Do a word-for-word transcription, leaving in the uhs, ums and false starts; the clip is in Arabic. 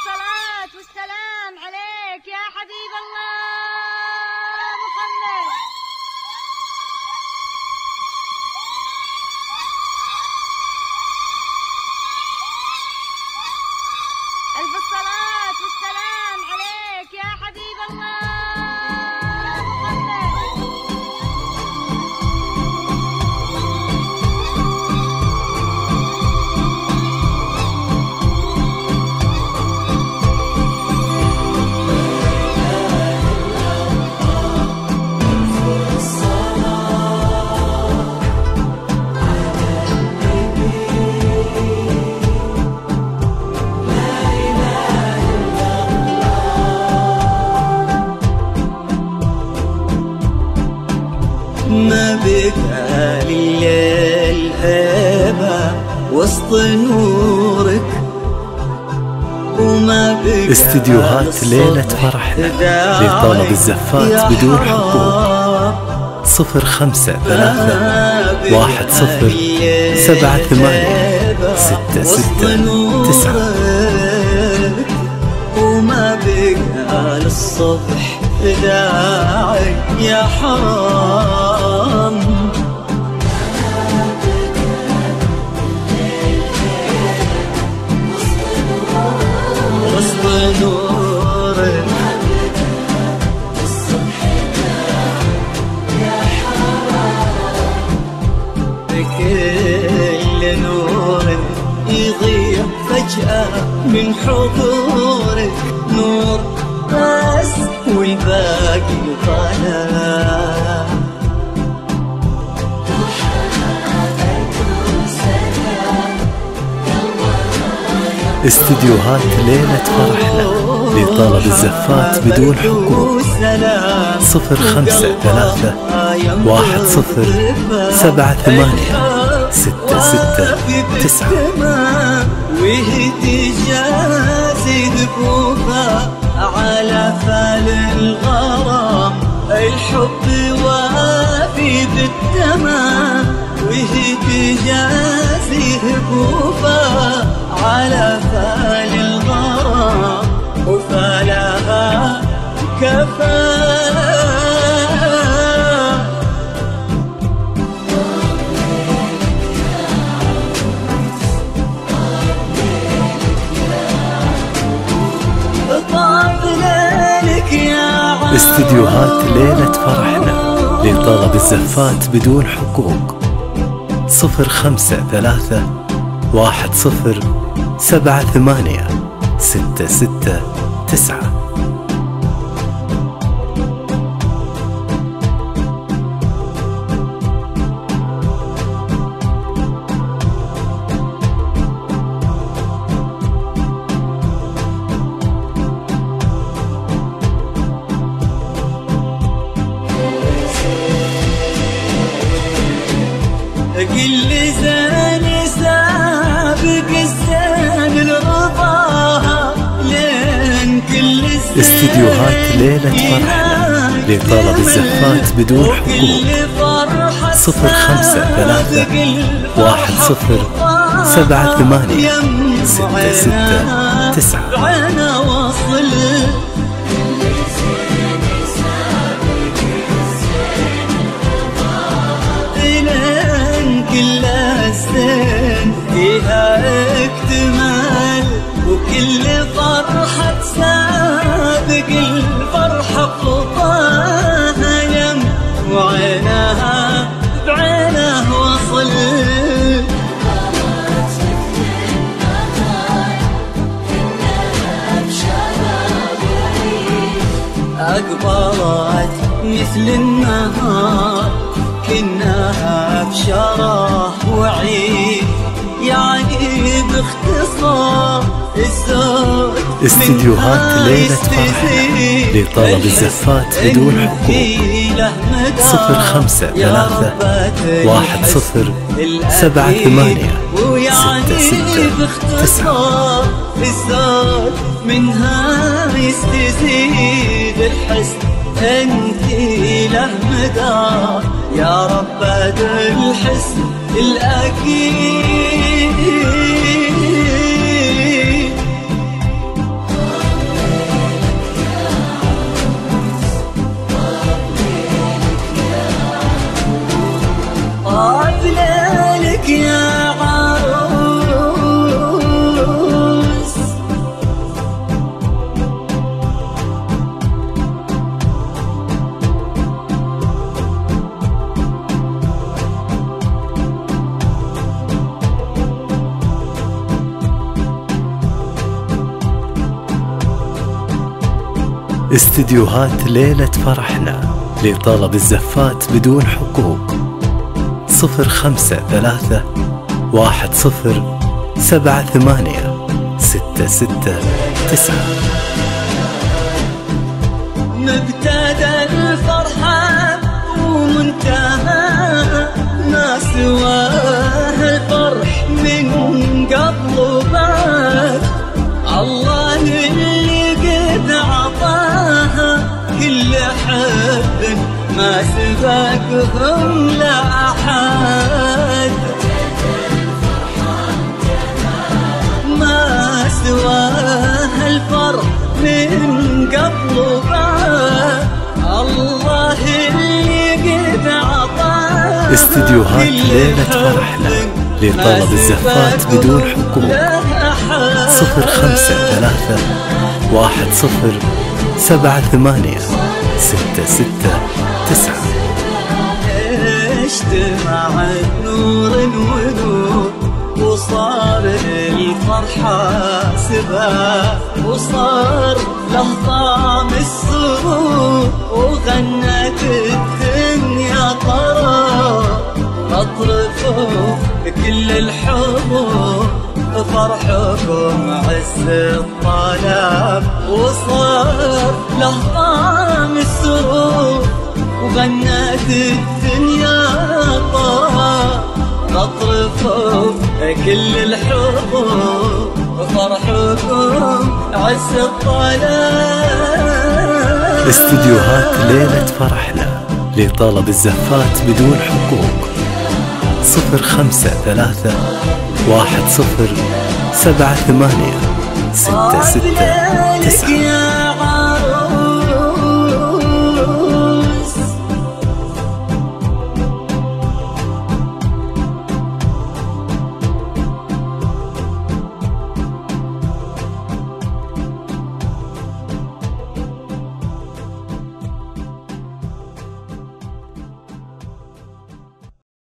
الصلاة والسلام عليك يا حبيب الله محمد. ألف الصلاة والسلام عليك يا حبيب الله محمد. ما بقى لليل هيبة وسط نورك، وما بقى استديوهات ليلة فرحنا لطلب الزفات بدون حقوق. صفر خمسة ثلاثة واحد صفر سبعة ثمانية ستة ستة تسعة. وما بقى للصبح داعي يا حرام. وسط نورك يا حرام. كل نور يضيع فجأة من حضورك، نور بس والباقي ظلام. استديوهات ليلة فرحنا لطلب الزفات بدون حقوق. صفر خمسة ثلاثة واحد صفر سبعة ثمانية ستة ستة تسعة. وهدي جازي ذبوبها على فال الغرام، الحب وافي بالتمام. وهدي جازي ذبوبها على فال الغرام، وفالها كفى. استديوهات ليلة فرحنا لطلب الزفات بدون حقوق. صفر خمسة ثلاثة واحد صفر سبعة ثمانية ستة ستة تسعة. كل زين سابق الزين لرضاها لين كل زين. استديوهات ليلة فرحنا لطلب الزفات بدون حقوق. صفر خمسة ثلاثة واحد صفر سبعة ثمانية ستة ستة تسعة. كل الزين فيها اكتمال، وكل فرحة تسابق الفرحة خطاها يم، وعينها بعينه وصل. أقبلت مثل النهار كناها بشرح وعيد، يعني باختصار الزود. استديوهات ليلة فرحنا لطلب الزفات بدون حقوق. صفر خمسة ثلاثة واحد صفر سبعة ثمانية ستة ستة تسعة. الزود منها يستزيد الحسن، انتي له مدار يا رب الحسن الأكيد. طاب ليلك يا عروس. استديوهات ليلة فرحنا لطلب الزفات بدون حقوق. صفر خمسة ثلاثة واحد صفر سبعة ثمانية ستة ستة تسعة. مبتدى الفرحة ومنتهى ما سواه الفرح من قبل وبعد. الله اللي قد عطاها كل حب ما سبقهم لأحد. ما سواه الفرح من قبل وبعد. الله اللي قد عطاها. استديوهات ليلة فرحنا لطلب الزفات بدون حقوق. صفر خمسة ثلاثة واحد صفر سبعة ثمانية ستة ستة تسعة. اجتمع نور ونور وصار الفرحة سباق، وصار له طعم السرور وغنت الدنيا طرب. اطرفوا كل الحضور فرحكم عز الطلب، وصار له طعم السرور وغنت الدنيا طرب. اطرفوا كل الحضور فرحكم عز الطلب. استديوهات ليلة فرحنا لطلب الزفات بدون حقوق. صفر خمسة ثلاثة واحد صفر سبعة ثمانية ستة ستة تسعة.